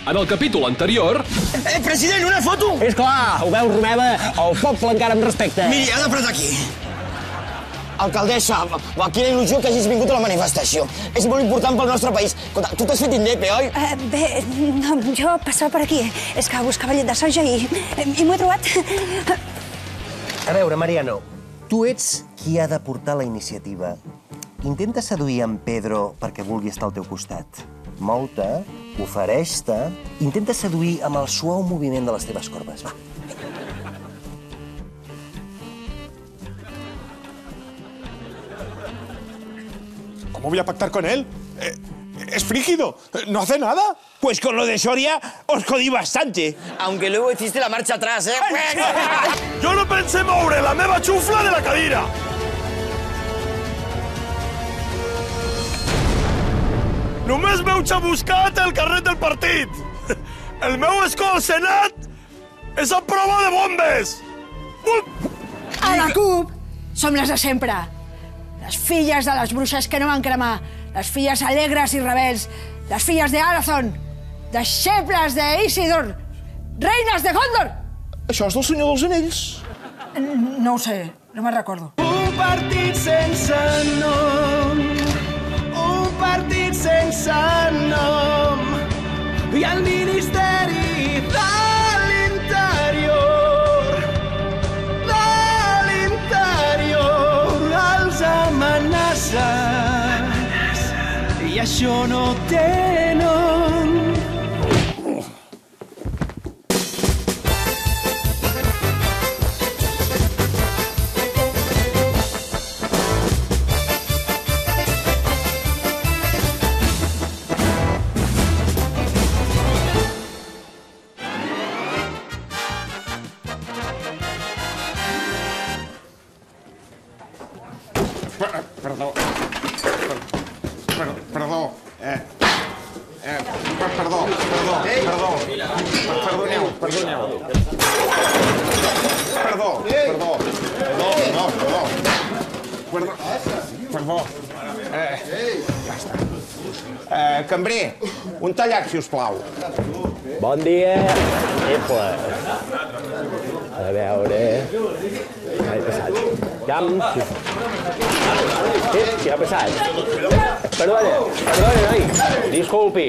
En el capítol anterior... President, una foto! És clar, ho veus, Romeva? El poble encara em respecta. Miri, ha d'apretar aquí. Alcaldessa, quina il·lusió que hagis vingut a la manifestació. És molt important pel nostre país. Escolta, tu t'has fet indepe, oi? Bé, no, jo passava per aquí. És que buscava llet de soja i m'ho he trobat. A veure, Mariano, tu ets qui ha de portar la iniciativa. Intenta seduir en Pedro perquè vulgui estar al teu costat. Mou-te, ofereix-te, intenta seduir amb el suau moviment de les teves corbes. Va. ¿Cómo voy a pactar con él? Es frígido, no hace nada. Pues con lo de Soria os jodí bastante. Aunque luego hiciste la marcha atrás, ¿eh? Jo no pense moure la meva xufla de la cadira. Només m'heu xabuscat el carret del partit. El meu escó al Senat és a prova de bombes. A la CUP som les de sempre. Les filles de les bruixes que no van cremar. Les filles alegres i rebels. Les filles d'Arathon. Deixebles d'Isidor. Reines de Gondor. Això és del Senyor dels Anells. No ho sé, no me'n recordo. Un partit sense nom, un partit sense nom, i el Ministeri de l'Interior els amenaça, i això no té nom. Cambrer, un tallac, si us plau. Bon dia. Epa. A veure... Què ha passat? Què ha passat? Perdona, noi. Disculpi.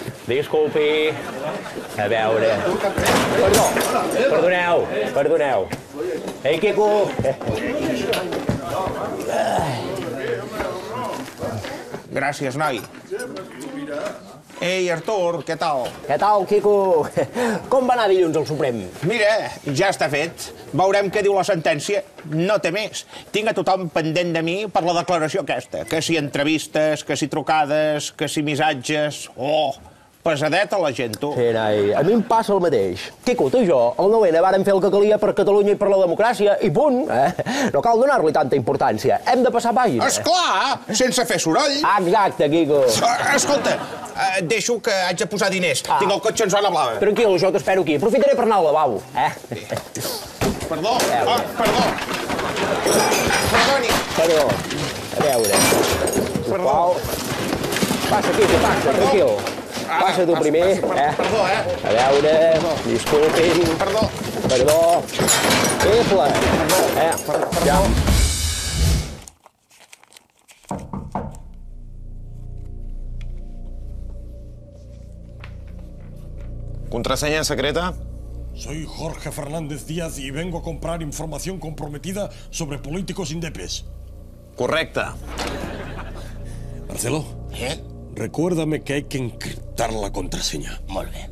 A veure... Perdoneu. Ei, Quico. Gràcies, noi. Ei, Artur, què tal? Què tal, Quico? Com va anar dilluns al Suprem? Mira, ja està fet. Veurem què diu la sentència. No té més. Tinc a tothom pendent de mi per la declaració aquesta. Que si entrevistes, que si trucades, que si missatges... Oh, pesadeta la gent, tu. Sí, noi, a mi em passa el mateix. Quico, tu i jo, el 9-N vàrem fer el que calia per Catalunya i per la democràcia, i punt. No cal donar-li tanta importància. Hem de passar pàgina. Esclar, sense fer soroll. Exacte, Quico. Escolta, deixo que haig de posar diners. Tinc el cotxe en zona blava. Tranquil, jo t'espero aquí. Aprofitaré per anar al lavabo. Perdó. Perdoni. Perdó. A veure. Perdó. Passa, Quico, passa, tranquil. Passa tu primer. Perdó, A veure, disculpin. Perdó. Epa. Ja. ¿Contraseña secreta? Soy Jorge Fernández Díaz y vengo a comprar información comprometida sobre políticos indepes. Correcta. Marcelo, recuérdame que hay que encriptar la contraseña. Molt bé.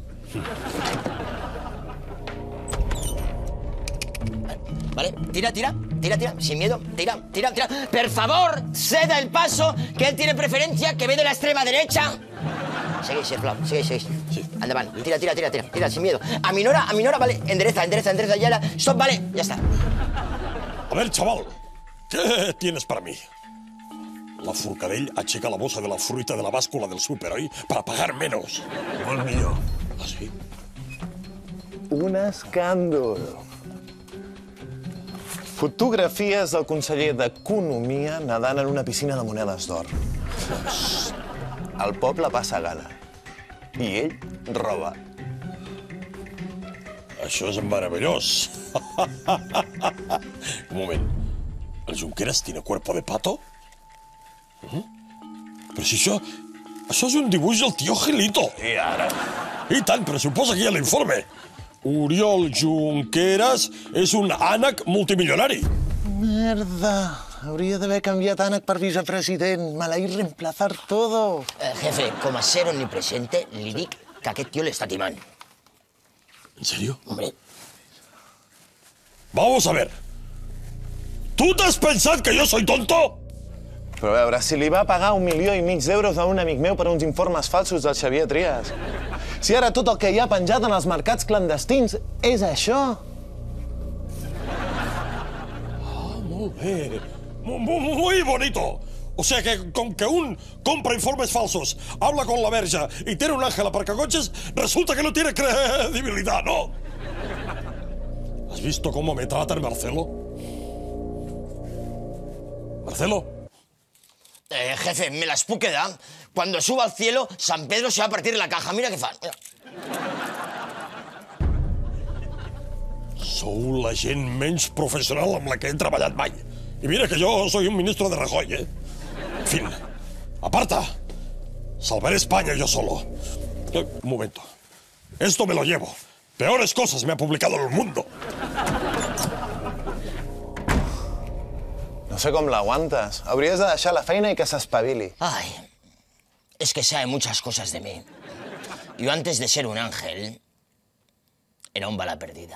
Vale, tira, sin miedo, tira. Por favor, ceda el paso, que él tiene preferencia, que ve de la extrema derecha. Segueix, sisplau, segueix. Sí. Endavant, tira, sin miedo. Aminora, vale, endereza, ya, stop, vale, ya está. A ver, chaval, ¿qué tienes para mí? La Forcadell aixeca la bossa de la fruita de la bàscula del súper, oi? Per a pagar menys. Molt millor. Ah, sí? Un escàndol. Fotografies del conseller d'Economia nedant en una piscina de monedes d'or. El poble passa gana. I ell roba. Això és meravellós. Un moment. El Junqueras tiene cuerpo de pato? Però si això és un dibuix del tio Gilito. I ara? I tant, però si ho posa aquí a l'informe. Oriol Junqueras és un ànec multimilionari. Merda. Hauria d'haver canviat ànec per vicepresident. Me l'ha reemplazar todo. Jefe, com a ser omnipresente, li dic que aquest tio l'està timant. ¿En serio? Hombre, Vamos a ver. ¿Tú te has pensado que yo soy tonto? Però a veure, si li va pagar 1,5 milions d'euros a un amic meu per uns informes falsos del Xavier Trias. Si ara tot el que hi ha penjat en els mercats clandestins és això. Molt bé. Muy bonito. O sea que con que un compra informes falsos, habla con la verja y tiene un ángel aparcacoches, resulta que no tiene credibilidad, ¿no? ¿Has visto cómo me trata el Marcelo? ¿Marcelo? jefe, me las puc quedar. Cuando suba al cielo, San Pedro se va a partir la caja. Mira què fan. Mira. Sou la gent menys professional amb la que he treballat mai. Y mira que yo soy un ministro de Rajoy, ¿eh? En fin, aparta. Salvaré España yo solo. Un momento. Esto me lo llevo. Peores cosas me ha publicado El Mundo. No sé com l'aguantes. Hauries de deixar la feina i que s'espavili. Ay, es que sabe muchas cosas de mí. Yo antes de ser un ángel, era un bala perdida.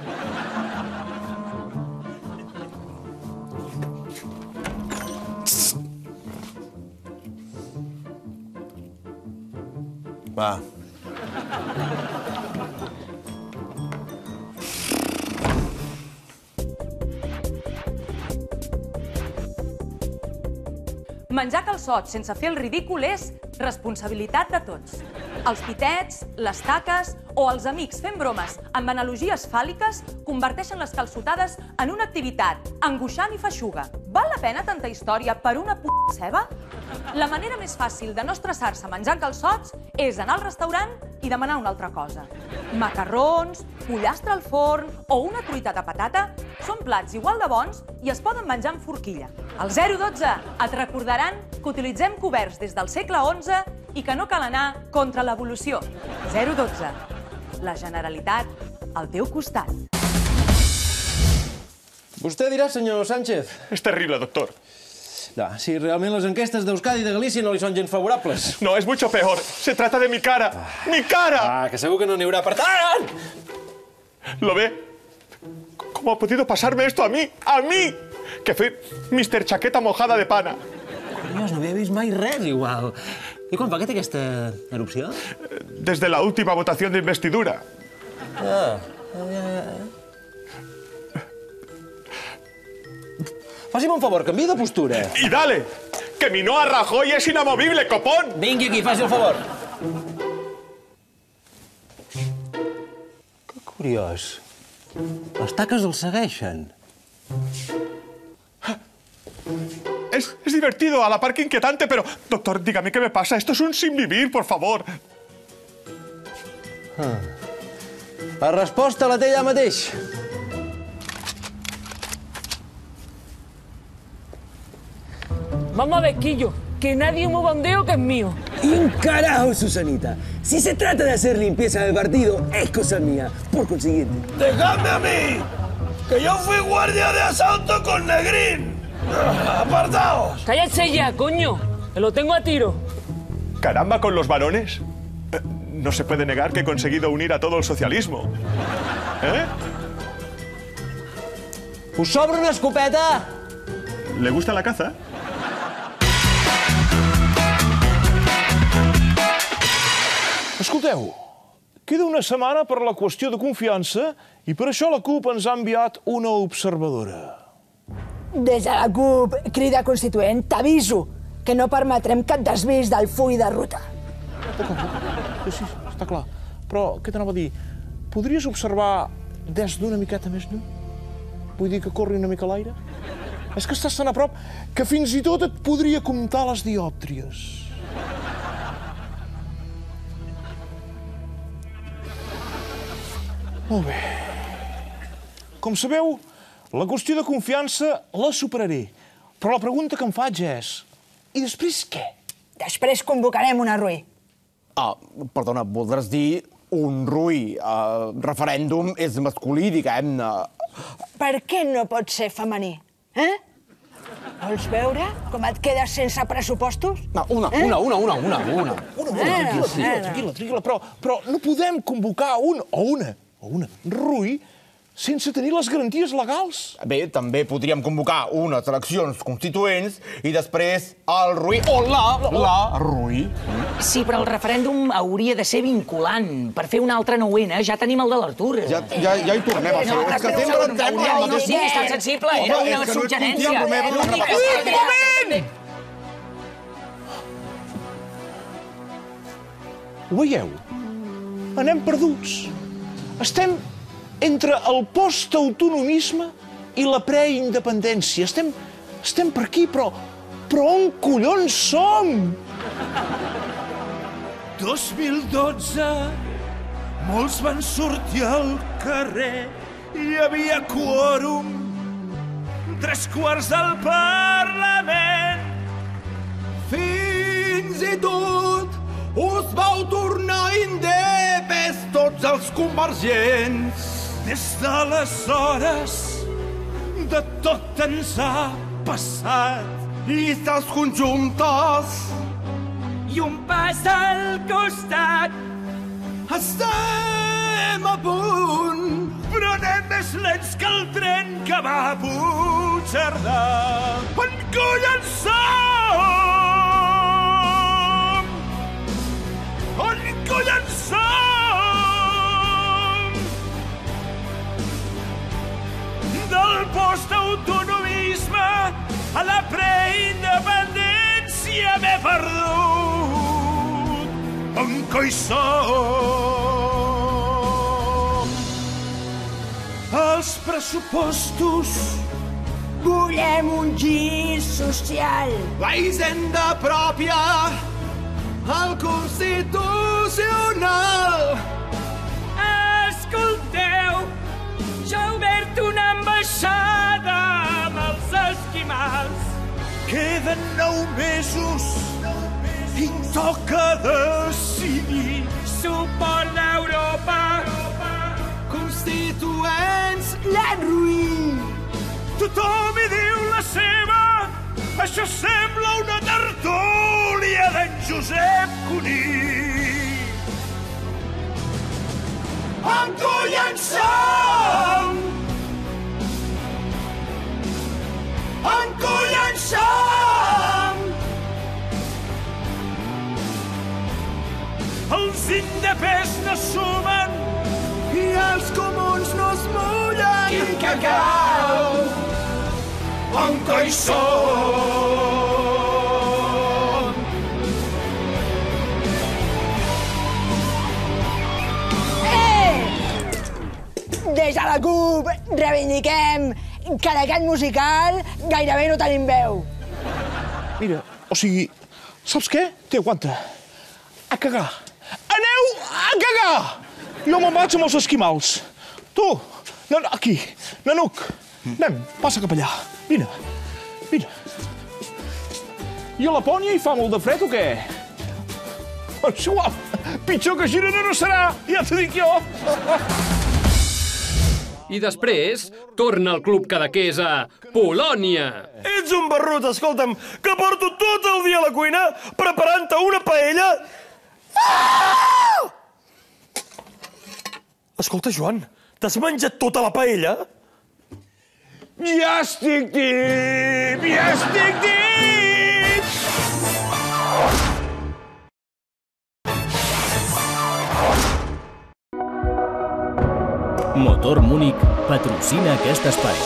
Va. Menjar calçots sense fer el ridícul és responsabilitat de tots. Els pitets, les taques o els amics fent bromes amb analogies fàl·liques converteixen les calçotades en una activitat angoixant i feixuga. Val la pena tanta història per una ceba? La manera més fàcil de no estressar-se menjant calçots és anar al restaurant i demanar una altra cosa. Macarrons, pollastre al forn o una truita de patata són plats igual de bons i es poden menjar amb forquilla. Al 012 et recordaran que utilitzem coberts des del segle XI i que no cal anar contra l'evolució. 012. La Generalitat al teu costat. Vostè dirà, senyor Sánchez. És terrible, doctor. No, si realment les enquestes d'Euskadi i de Galícia no li són gens favorables. No, es mucho peor. Se trata de mi cara. ¡Mi cara! Ah, que segur que no n'hi haurà per tant! ¿Lo ve? ¿Cómo ha podido pasarme esto a mí? ¡A mí! Que fui Mr. Chaqueta mojada de pana. Curiós, no havia vist mai res igual. I quan fa que té aquesta erupció? Desde la última votación de investidura. Faci'm un favor, canvia de postura. ¡Y dale! ¡Que mi no a Rajoy es inamovible, copón! Vingui aquí, faci el favor. Que curiós. Les taques el segueixen. Es divertido, a la par que inquietante, pero... Doctor, dígame qué me pasa. Esto es un sin vivir, por favor. La resposta la té allà mateix. Vamos a ver, Quillo, que nadie mueva un dedo que es mío. Y un carajo, Susanita. Si se trata de hacer limpieza del partido, es cosa mía. Por consiguiente. ¡Dejadme a mí! ¡Que yo fui guardia de asalto con Negrín! ¡Apartaos! Cállate ya, coño, que lo tengo a tiro. Caramba, con los varones. No se puede negar que he conseguido unir a todo el socialismo. ¿Eh? Us sobra una escopeta? ¿Le gusta la caza? Escolteu, queda una setmana per la qüestió de confiança i per això la CUP ens ha enviat una observadora. Des de la CUP, Crida Constituent, t'aviso que no permetrem cap desvís del full de ruta. Sí, està clar. Però, què t'anava a dir? Podries observar des d'una miqueta més lluny? Vull dir que corri una mica a l'aire? És que estàs tan a prop que fins i tot et podria comptar les diòptries. Molt bé. Com sabeu, la qüestió de confiança la superaré. Però la pregunta que em faig és... I després què? Després convocarem una Rui. Perdona, voldràs dir un Rui. Referèndum és masculí, diguem-ne. Per què no pot ser femení? Vols veure com et quedes sense pressupostos? Una. Tranquil·la, però no podem convocar un o una Rui sense tenir les garanties legals. Bé, també podríem convocar unes eleccions constituents i després el Rui o la Rui. Sí, però el referèndum hauria de ser vinculant. Per fer un altre 9N ja tenim el de l'Artur. Ja hi tornem a ser. És que sempre entrem al mateix... Sí, és tan sensible. Era una suggerència. Un moment! Ho veieu? Anem perduts. Estem entre el post-autonomisme i la preindependència. Estem per aquí, però on collons som? 2012, molts van sortir al carrer, hi havia quòrum, 3/4 del Parlament. Fins i tot us vau tornar indepes tots els convergents. Des d'aleshores, de tot ens ha passat. Llistes conjuntes i un pas al costat. Estem a punt, però anem més lents que el tren que va a Puigcerdà. En collons som? En collons som? Del post-autonomisme a la preindependència m'he perdut. On coi som? Els pressupostos. Volem un gir social. La hisenda pròpia. El Constitucional. Escolteu, ja he obert una ambaixada amb els esquimals. Queden 9 mesos i toca decidir. Suport d'Europa. Constituents, la Rui. Tothom hi diu la seva. Això sembla una tertúlia d'en Josep Cuní. En collons som? En collons som? Els indepès no sumen i els comuns no es mullen. Quin cacau! On coi som? Des de la CUP reivindiquem que en aquest musical gairebé no tenim veu. Mira, o sigui, saps què? Té, aguanta. A cagar. Aneu a cagar! Jo me'n vaig amb els esquimals. Tu, aquí, Nanuc, anem, passa cap allà. Vine. I a Lapònia hi fa molt de fred o què? És igual, pitjor que Girona no serà, ja t'ho dic jo. I després torna el Club Cadaqués a Polònia. Ets un barrut, escolta'm, que porto tot el dia a la cuina preparant-te una paella. Escolta, Joan, t'has menjat tota la paella? Ja estic dit! Ja estic dit! Motor Múnich patrocina aquest espai.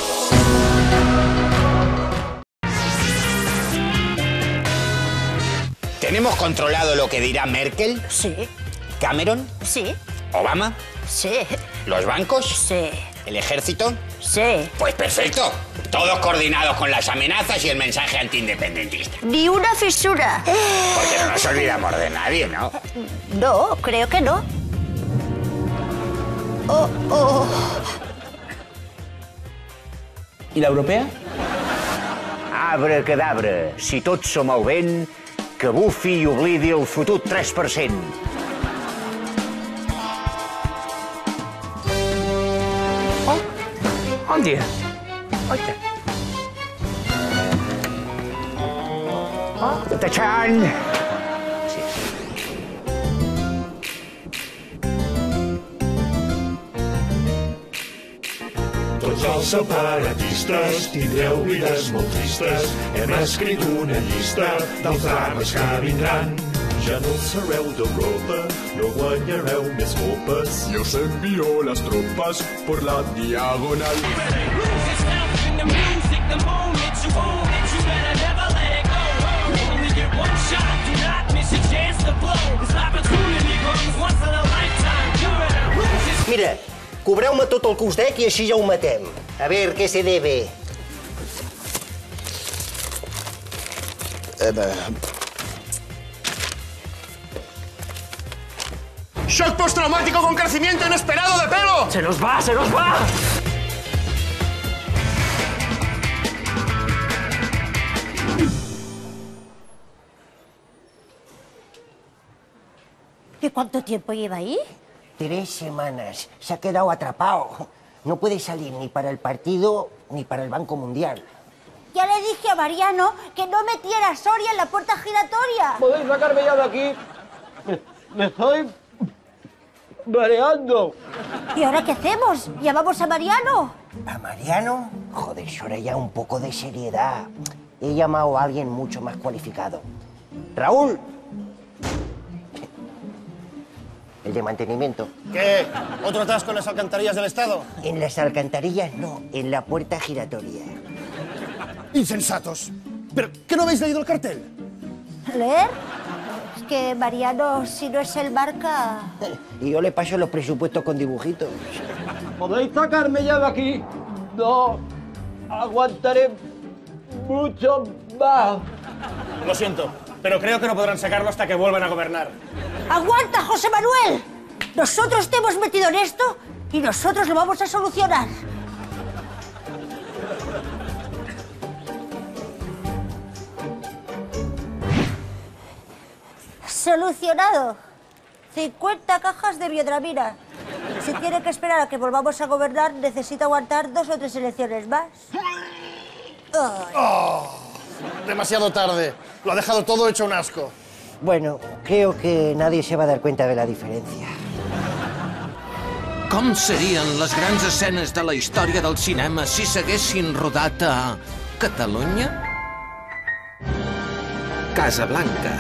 ¿Tenemos controlado lo que dirá Merkel? Sí. ¿Cameron? Sí. ¿Obama? Sí. ¿Los bancos? Sí. ¿El ejército? Sí. Pues perfecto. Todos coordinados con las amenazas y el mensaje antiindependentista. Ni una fisura. Porque no nos olvidamos de nadie, ¿no? No, creo que no. I l'europea? Abracadabra, si tots som el vent, que bufi i oblidi el fotut 3%. Bon dia. Oita. Tachan! Tots els separatistes tindreu vides molt tristes. Hem escrit una llista dels drames que vindran. Ja no sereu d'Europa, no guanyareu més copes. Y os envío las tropas por la diagonal. Mira, cobreu-me tot el que us dec i així ja ho matem. A ver, què se debe? ¡Shock postraumático con crecimiento inesperado de pelo! ¡Se nos va, se nos va! ¿Y cuánto tiempo lleva ahí? 3 semanas. Se ha quedado atrapado. No puede salir ni para el partido ni para el Banco Mundial. Ya le dije a Mariano que no metiera a Soria en la puerta giratoria. ¿Podéis sacarme ya de aquí? Me estoy mareando. ¿Y ahora qué hacemos? ¿Llamamos a Mariano? ¿A Mariano? Joder, Sora, ya un poco de seriedad. He llamado a alguien mucho más cualificado. ¡Raúl! El de mantenimiento. ¿Qué? ¿Otro atasco en las alcantarillas del Estado? En las alcantarillas no, en la puerta giratoria. Insensatos. ¿Pero qué no habéis leído el cartel? ¿Leer? Es que Mariano, si no es el marca... Y yo le paso los presupuestos con dibujitos. ¿Podéis sacarme ya de aquí? No aguantaré mucho más. Lo siento, pero creo que no podrán sacarlo hasta que vuelvan a gobernar. ¡Aguanta, José Manuel! Nosotros te hemos metido en esto y nosotros lo vamos a solucionar. Solucionado. 50 cajas de biodramina. Si tiene que esperar a que volvamos a gobernar, necesita aguantar 2 o 3 elecciones más. Oh, demasiado tarde. Lo ha dejado todo hecho un asco. Bueno, creo que nadie se va a dar cuenta de la diferència. Com serien les grans escenes de la història del cinema si s'haguessin rodat a Catalunya? Casablanca.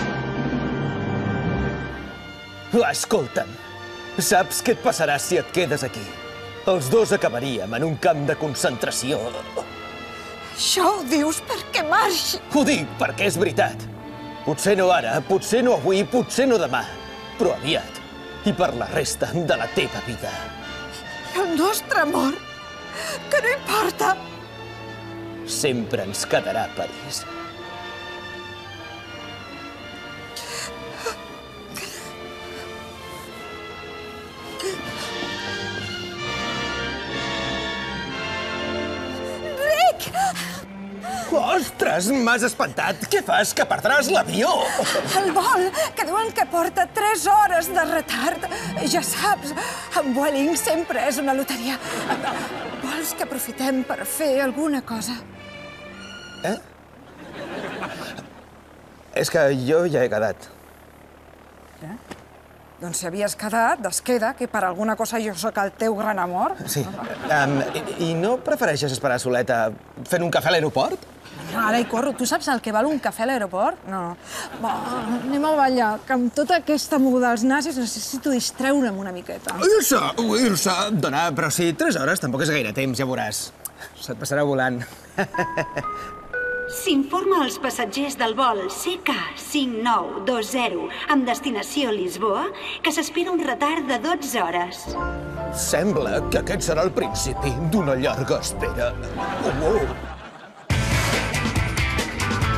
Escolta'm, saps què et passarà si et quedes aquí? Els dos acabaríem en un camp de concentració. Això ho dius perquè marxi. Ho dic perquè és veritat. Potser no ara, potser no avui, potser no demà, però aviat. I per la resta de la teva vida. El nostre amor, que no importa. Sempre ens quedarà a París. Rick! Ostres, m'has espantat. Què fas, que perdràs l'avió? El vol, que diuen que porta 3 hores de retard. Ja saps, en Vueling sempre és una loteria. Vols que aprofitem per fer alguna cosa? És que jo ja he quedat. Doncs si havies quedat, desqueda, que per alguna cosa jo sóc el teu gran amor. Sí. I no prefereixes esperar soleta fent un cafè a l'aeroport? Ara hi corro. Tu saps el que val un cafè a l'aeroport? No. Va, anem a ballar, que amb tota aquesta moguda dels nazis necessito distreure'm una miqueta. Irse, dona, però si 3 hores tampoc és gaire temps, ja veuràs. Se't passarà volant. S'informa als passatgers del vol CK5920 amb destinació Lisboa que s'espera un retard de 12 hores. Sembla que aquest serà el principi d'una llarga espera.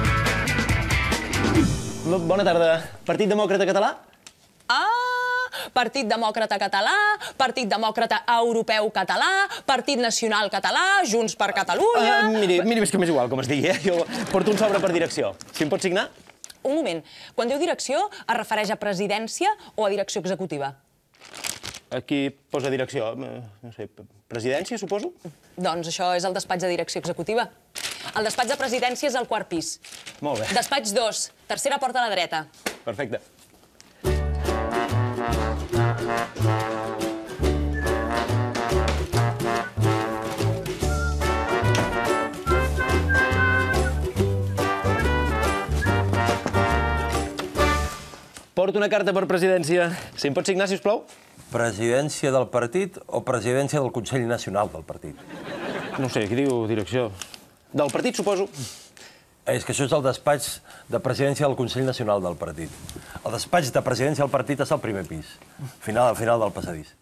Bona tarda. Partit Demòcrata Català? Ah, Partit Demòcrata Català, Partit Demòcrata Europeu Català, Partit Nacional Català, Junts per Catalunya... Miri, és que m'és igual com es digui, Jo porto un sobre per direcció. Si em pot signar? Un moment. Quan diu direcció, es refereix a presidència o a direcció executiva? Aquí posa direcció. No sé, presidència, suposo? Doncs això és el despatx de direcció executiva. El despatx de presidència és al quart pis. Molt bé. Despatx 2, tercera porta a la dreta. Perfecte. Porto una carta per presidència. Si em pot signar, sisplau? Presidència del partit o presidència del Consell Nacional del partit? No sé, aquí diu direcció. Del partit, suposo. És que això és el despatx de presidència del Consell Nacional del partit. El despatx de presidència del partit és al primer pis, al final del passadís.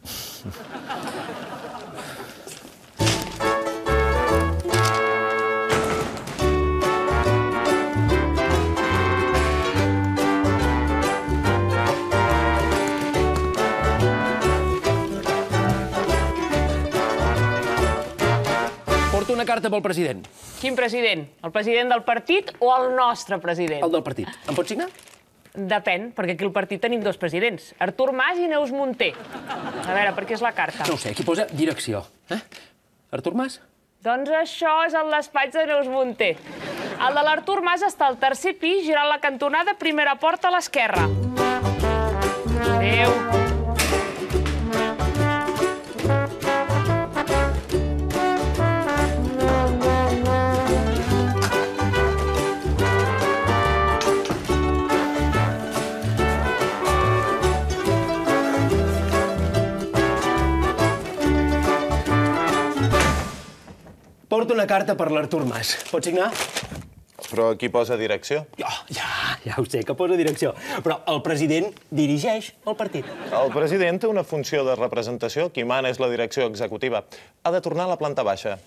Porto una carta pel president. Quin president? El president del partit o el nostre president? El del partit. Em pot signar? Depèn, perquè aquí al partit tenim dos presidents, Artur Mas i Neus Munté. A veure, per què és la carta? No ho sé, aquí posa direcció. Artur Mas? Doncs això és el despatx de Neus Munté. El de l'Artur Mas està al tercer pis, girant la cantonada, primera porta a l'esquerra. Adéu. Porto una carta per l'Artur Mas. Pot signar? Però aquí posa direcció. Ja ho sé, que posa direcció. Però el president dirigeix el partit. El president té una funció de representació. Qui mana és la direcció executiva. Ha de tornar a la planta baixa.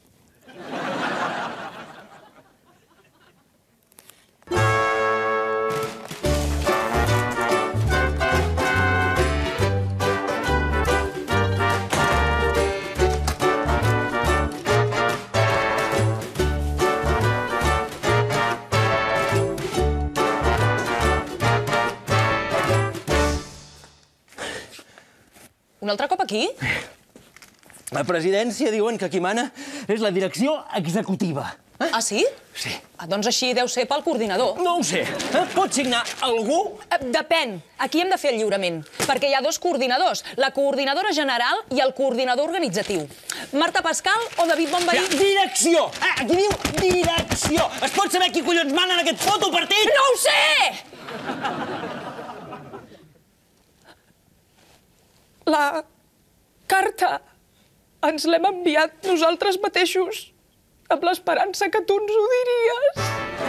Un altre cop aquí? La presidència diuen que qui mana és la direcció executiva. Ah, sí? Sí. Doncs així deu ser pel coordinador. No ho sé. Pot signar algú? Depèn. Aquí hem de fer el lliurament, perquè hi ha dos coordinadors, la coordinadora general i el coordinador organitzatiu. Marta Pascal o David Bonveí? Direcció! Aquí diu direcció! Es pot saber qui collons mana en aquest fotopartit? No ho sé! La carta ens l'hem enviat nosaltres mateixos, amb l'esperança que tu ens ho diries.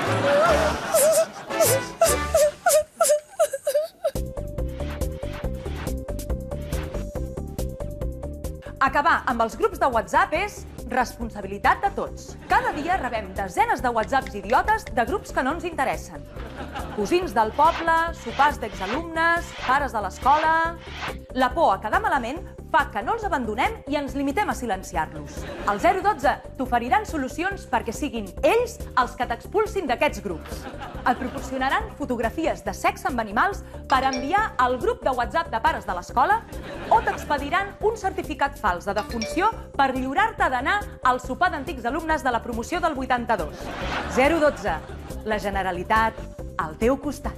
Acabar amb els grups de WhatsApp és responsabilitat de tots. Cada dia rebem desenes de WhatsApps idiotes de grups que no ens interessen. Cosins del poble, sopars d'exalumnes, pares de l'escola... La por a quedar malament fa que no els abandonem i ens limitem a silenciar-los. Al 012 t'oferiran solucions perquè siguin ells els que t'expulsin d'aquests grups. Et proporcionaran fotografies de sexe amb animals per enviar al grup de WhatsApp de pares de l'escola o t'expediran un certificat fals de defunció per lliurar-te d'anar al sopar d'antics alumnes de la promoció del 82. 012. La Generalitat al teu costat.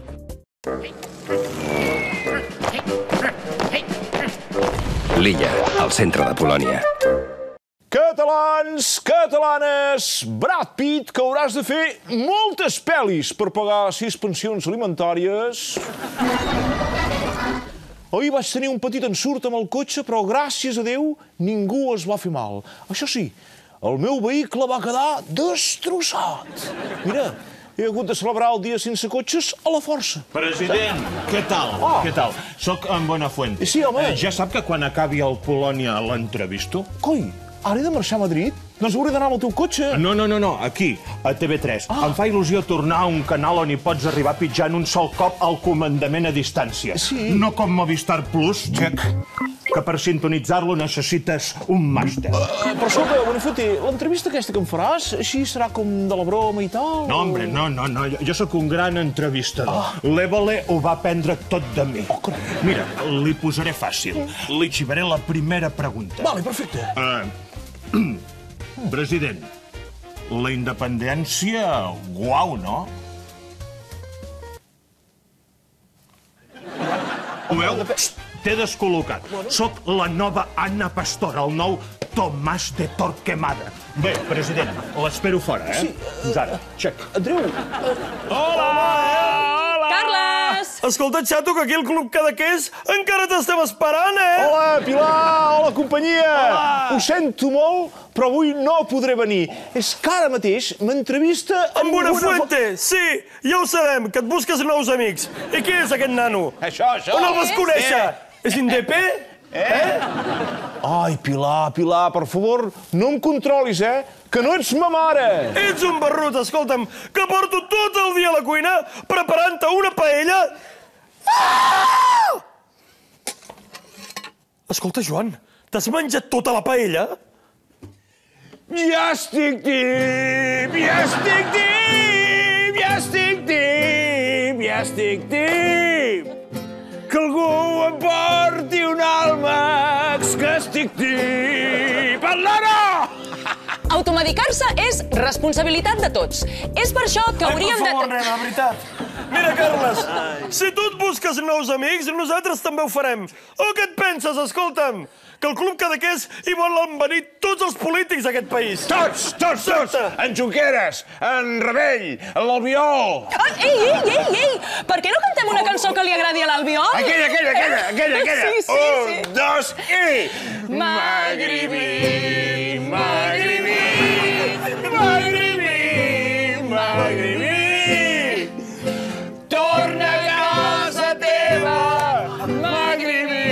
L'Illa, al centre de Polònia. Catalans, catalanes, Brad Pitt, que hauràs de fer moltes pel·lis per pagar 6 pensions alimentàries. Ahir vaig tenir un petit ensurt amb el cotxe, però gràcies a Déu ningú es va fer mal. Això sí, el meu vehicle va quedar destrossat. Mira, he hagut de celebrar el dia sense cotxes a la força. President, què tal? Què tal? Soc en Buenafuente. Sí, home. Ja sap que quan acabi el Polònia l'entrevisto? Coi, ara he de marxar a Madrid? Doncs hauré d'anar amb el teu cotxe. No, aquí, a TV3. Em fa il·lusió tornar a un canal on hi pots arribar a pitjar en un sol cop el comandament a distància. Sí. No com Movistar Plus, xec, que per sintonitzar-lo necessites un màster. Però escolta, Bonifuti, l'entrevista aquesta que em faràs, així serà com de la broma i tal? No, hombre, no. Jo sóc un gran entrevistador. L'Evole ho va aprendre tot de mi. Mira, li posaré fàcil. Li xivaré la primera pregunta. Vale, perfecte. President, la independència, guau, no? Ho veu? T'he descol·locat. Soc la nova Anna Pastor, el nou Tomàs de Torquemada. Bé, president, l'espero fora, eh? Sí. Fins ara. Xec. Andreu. Carles! Escolta, xato, que aquí al Club Cadaqués encara t'estem esperant, eh? Hola, Pilar! Hola, companyia! Ho sento molt, però avui no podré venir. És que ara mateix m'entrevista amb Buenafuente! Sí, ja ho sabem, que et busques nous amics. I qui és aquest nano? Això. On el vas conèixer? És indepè? Ai, Pilar, per favor, no em controlis, que no ets ma mare. Ets un barrut, escolta'm, que porto tot el dia a la cuina preparant-te una paella. Escolta, Joan, t'has menjat tota la paella? Ja estic tip! Que algú em porti un àlmax, que estic tip! Al loro! Automedicar-se és responsabilitat de tots. És per això que hauríem de... Per favor, nena, veritat. Mira, Carles, si tu et busques nous amics, nosaltres també ho farem. O què et penses, escolta'm? Que el Club Cadaqués hi volen venir tots els polítics d'aquest país. Tots! En Junqueras, en Rebell, l'Albiol. Ei! Per què no cantem una cançó que li agradi a l'Albiol? Aquella. Sí. 1, 2 i... Magriví. Torna a casa teva, Magriví.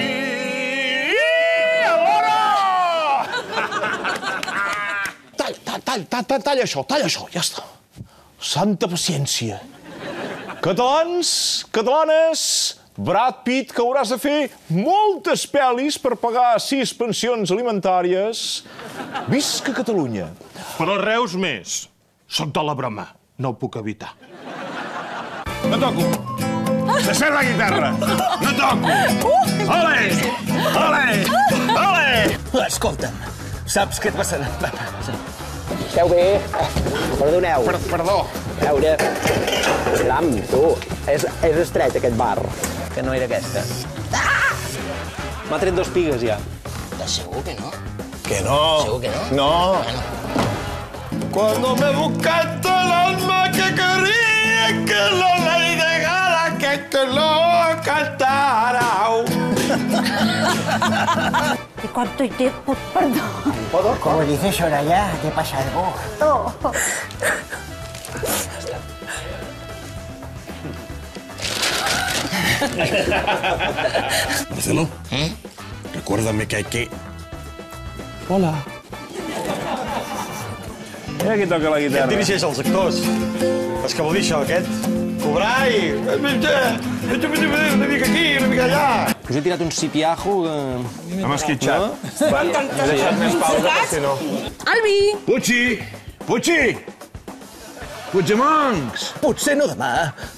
Talla això, ja està. Santa paciència. Catalans, catalanes, Brad Pitt, que hauràs de fer moltes pel·lis per pagar 6 pensions alimentàries. Visca Catalunya. Però reus més. Soc de la broma. No ho puc evitar. No toco. Deixem la guitarra. No toco. Ole! Escolta'm, saps què et passarà? Esteu bé? Perdoneu. Perdó. A veure... Caram, tu, és estret aquest bar. Que no era aquesta. M'ha tret 2 pigues, ja. Segur que no? Que no. Segur que no? No. Cuando me buscaste el alma que quería que la ley dejara que te lo cantara. ¿Y cuánto tiempo? Perdón. Como dice Soraya, ¿te pasa algo? No. Marcelo, recuérdame que hay que... Hola. Mira qui toca la guitarra. Aquest dirigeix els actors. És que vol dir això, aquest? Cobrar i... Una mica aquí, una mica allà. Us he tirat un cipiajo... Hem esquitxat. No? He deixat més pausa, per si no. Albi! Puig! Puigdemonts! Potser no demà.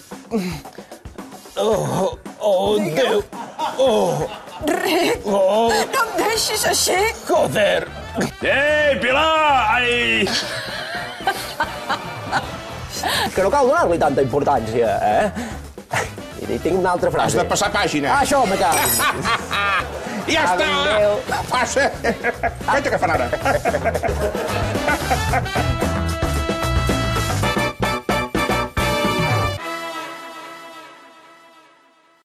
Oh, Déu! Ric, no em deixis així. Joder! Ei, Pilar! Ai! Que no cal donar-li tanta importància, I tinc una altra frase. Has de passar pàgina. Això, me cago. Ja està! Passa! Vaig que fan ara.